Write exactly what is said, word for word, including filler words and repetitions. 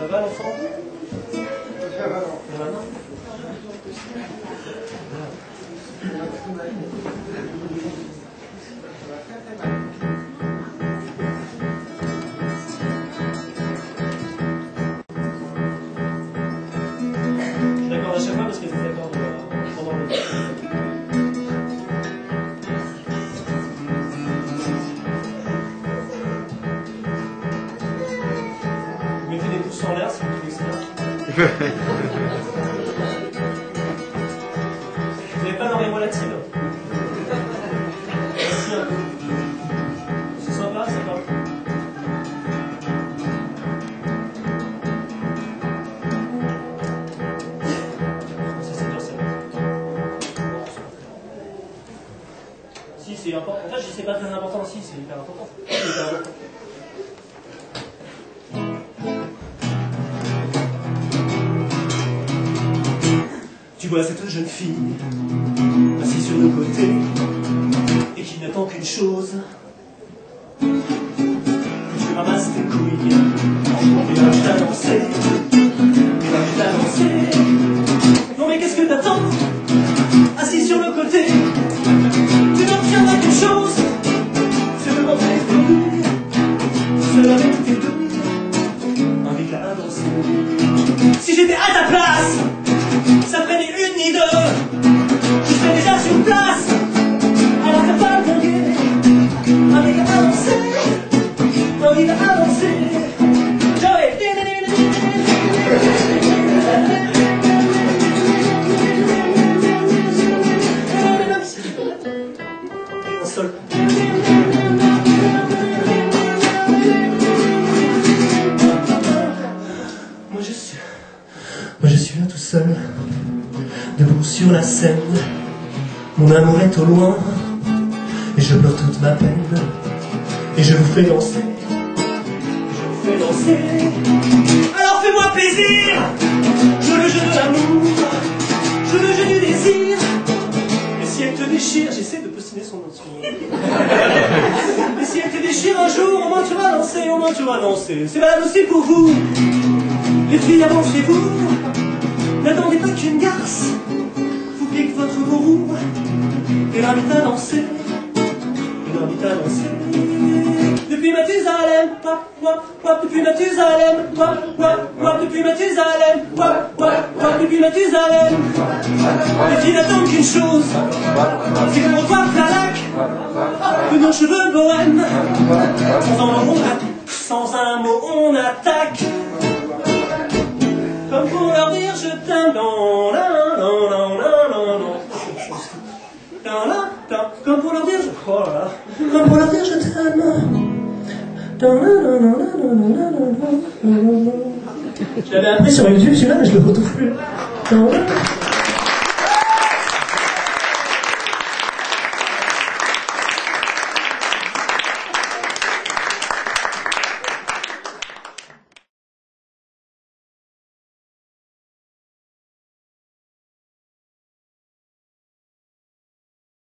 Ça va l'enfant? Ça va, non. Ça va, non? Je l'accorde à chaque fois parce que c'est d'accord pendant le Vous mettez les pouces en l'air si vous trouvez ça. Vous n'avez pas l'oreille relative. Merci un peu. C'est sympa, c'est pas. Ça c'est bien, c'est bien. Si, c'est important. En fait, c'est pas très important, si, c'est hyper important. C'est hyper important. Tu vois cette jeune fille assise sur le côté et qui n'attend qu'une chose, que tu ramasses tes couilles et l'invites à danser, et l'invites à danser. Non mais qu'est-ce que t'attends? Assis sur le côté, tu n'obtiendras qu'une chose, c'est de montrer tes couilles, seul avec tes couilles, invite à danser. Si j'étais à ta place, ça prenait une ni deux, je serais déjà sur place, à la faire palpiter, envie d'avancer, envie d'avancer, j'aurais un sol. Moi je suis, moi je suis là tout seul, debout sur la scène, mon amour est au loin, et je pleure toute ma peine, et je vous fais danser, je vous fais danser. Alors fais-moi plaisir, joue le jeu de l'amour, joue le jeu du désir, et si elle te déchire, j'essaie de postiner son nom dessus. Et si elle te déchire un jour, au moins tu vas danser, au moins tu vas danser. C'est valable aussi pour vous, les filles avancez-vous. N'attendez pas qu'une garce vous pique votre roue et l'invite à danser, et l'invite à danser. Depuis Mathusalem, wap, wap, wap, depuis Mathusalem, wap, wap, wap, depuis Mathusalem, wap, wap, wap, depuis Mathusalem. Les filles n'attendent qu'une chose, c'est qu'on revoie Plalac, de nos cheveux bohèmes. Sans un mot, on, sans un mot, on attaque. Comme pour leur dire je t'aime, non, non, non, non, non, non, non. Comme pour leur dire je, oh là là. Comme pour leur dire je t'aime. Je l'avais appris sur YouTube, celui-là, mais je le retrouve plus.